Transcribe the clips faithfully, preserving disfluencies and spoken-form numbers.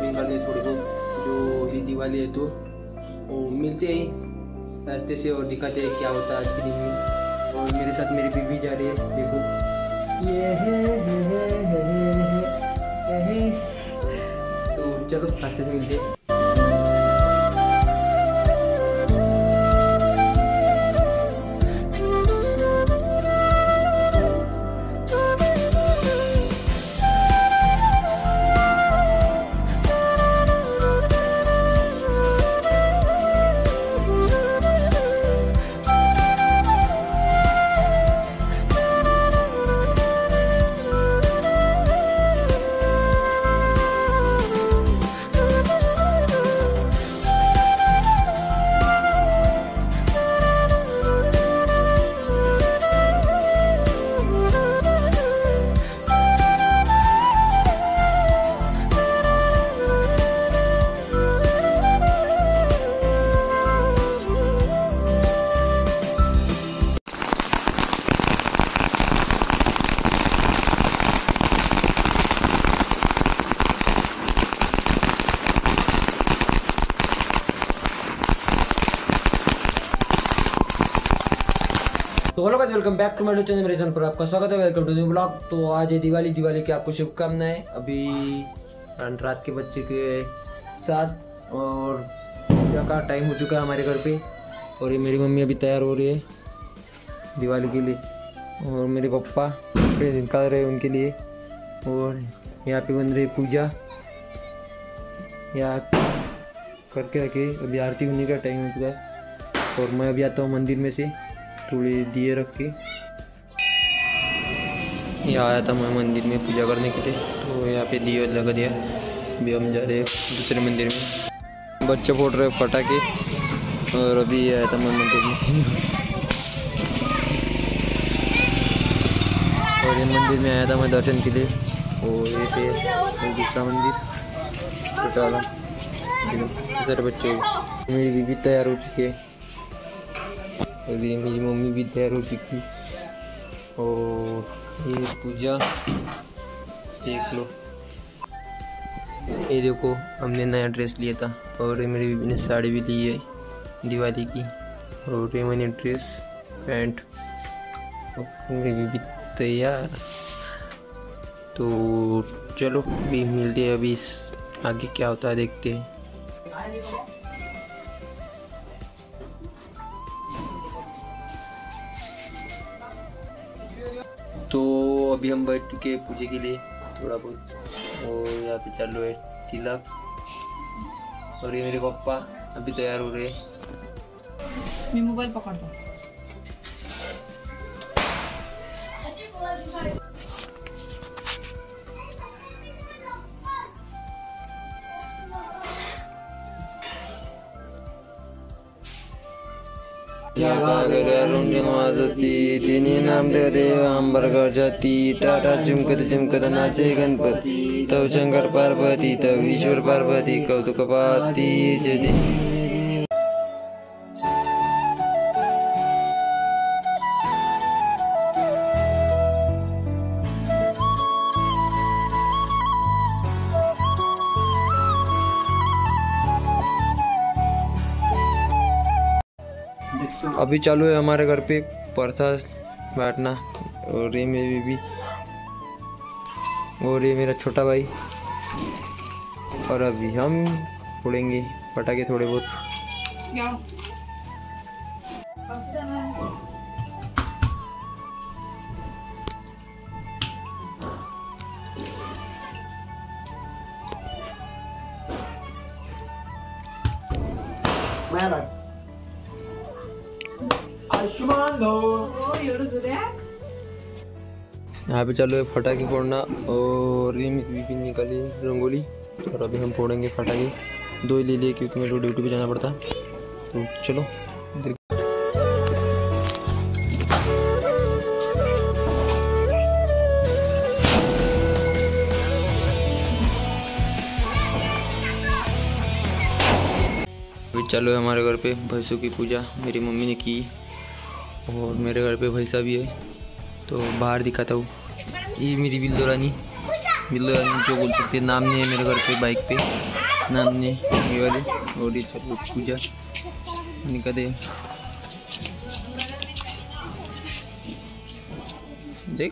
Shopping करने थोड़ी बहुत, जो भी दिवाली है तो वो मिलते ही रास्ते से और दिखाते हैं क्या होता है आज के दिन में। और मेरे साथ मेरी बीवी जा रही है, देखो ये है, है, है, है, है, है, है। तो चलो रास्ते से मिलते हैं। तो hello guys, welcome back to my channel. मेरे चैनल पर आपका स्वागत है। Welcome to new blog. तो आज है दिवाली, दिवाली की आपको शुभकामनाएं। अभी रात के बच्चे के साथ और पूजा का टाइम हो चुका है हमारे घर पे। और ये मेरी मम्मी अभी तैयार हो रही है दिवाली के लिए, और मेरे पापा कपड़े निकाल रहे हैं उनके लिए। और यहाँ पे बन रही पूजा, यहाँ करके रखे। अभी आरती होने का टाइम हो चुका है और मैं अभी आता हूँ मंदिर में से थोड़े दिए रख के। यहाँ आया था मैं मंदिर में पूजा करने के लिए, तो यहाँ पे दिए लगा दिया। अभी हम जा रहे हैं दूसरे मंदिर में। बच्चे फोड़ रहे पटाखे, और अभी आया था मैं मंदिर में। और ये मंदिर में आया था मैं दर्शन के लिए। और ये पे दूसरा मंदिर छोटा वाला, सारे बच्चे। मेरी बीवी तैयार हो चुकी है और ये मेरी मम्मी भी तैयार हो चुकी। और ये पूजा देख लो, ये देखो हमने नया ड्रेस लिया था। और ये मेरी बीवी ने साड़ी भी ली है दिवाली की। और ये मैंने ड्रेस पैंट, मेरी बीवी तैयार। तो चलो भी मिलते हैं, अभी आगे क्या होता है देखते हैं। तो अभी हम बैठ चुके हैं पूजे के लिए थोड़ा बहुत। और यहाँ पे चालू है तिलक। और ये मेरे पापा अभी तैयार हो रहे हैं। मैं मोबाइल पकड़ता हूँ। तिन्ही नाम देव अंबर जाती टाटा चिमकत चिमकत नाचे गणपती। तव शंकर पार्वती तव ईश्वर पार्वती कौतुक पाती जय। अभी चालू है हमारे घर पे प्रसाद बांटना। और ये मेरी बीवी, और ये मेरा छोटा भाई। और अभी हम फोड़ेंगे पटाखे थोड़े बहुत। यहाँ पे चालू है फटाके फोड़ना। और ये मेरी बीवी निकाली रंगोली। और अभी हम फोड़ेंगे फटाके। दो ही ले लिए क्योंकि मेरे को ड्यूटी पे जाना पड़ता। तो चलो अभी चालू है हमारे घर पे भैंसों की पूजा। मेरी मम्मी ने की और मेरे घर पे भैंसा भी है, तो बाहर दिखाता हूँ। ये मेरी बिल्दो रानी मिलन जो बोल सकते, नाम नहीं है मेरे घर पे, बाइक पे नाम नहीं ये वाली। और ये चलो पूजा निकले देख।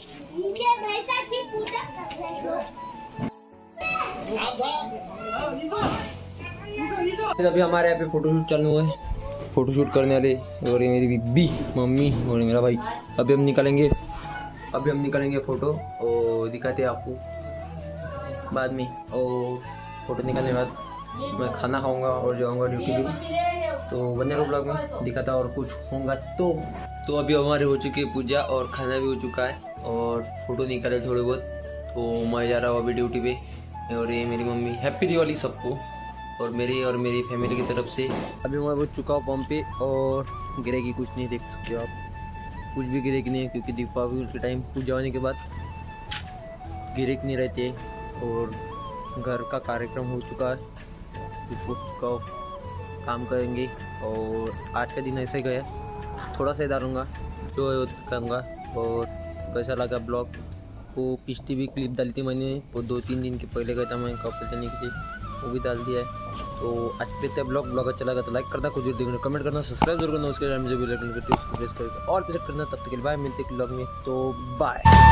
अभी हमारे यहाँ पे फोटोशूट चालू है, फोटोशूट करने वाले, और ये मेरी बीबी मम्मी और मेरा भाई। अभी हम निकालेंगे अभी हम निकालेंगे फोटो और दिखाते हैं आपको बाद में। और फोटो निकालने के बाद मैं खाना खाऊंगा और जाऊंगा ड्यूटी पे, तो बने रहो ब्लॉग में, दिखाता और कुछ होगा तो। तो अभी हमारे हो चुकी है पूजा और खाना भी हो चुका है और फोटो निकाले थोड़े बहुत, तो मैं जा रहा हूँ अभी ड्यूटी पे। और ये मेरी मम्मी, हैप्पी दिवाली सबको और मेरी और मेरी फैमिली की तरफ से। अभी मैं पहुँच चुका हूँ पंप पे और गिरेगी कुछ नहीं, देख सकते हो आप, कुछ भी गिरेक नहीं है, क्योंकि दीपावली के टाइम पूजा होने के बाद गिरेक नहीं रहते। और घर का कार्यक्रम हो चुका है, कुछ का काम करेंगे। और आज का दिन ऐसे ही गया, थोड़ा सा डालूँगा जो करूँगा। और कैसा लगा ब्लॉग, वो पिछली भी क्लिप डाली थी मैंने, वो दो तीन दिन के पहले गया था मैं कपड़े लेने के लिए, वो भी डाल दिया है। तो आज के ब्लॉग ब्लॉग अच्छा लगा तो लाइक करना, कुछ देखना, कमेंट करना, सब्सक्राइब जरूर करना, उसके बाद मुझे भी लाइक करके प्रेस करेगा और प्रेस करना। तब तक के लिए बाय, मिलते हैं ब्लॉग में, तो बाय।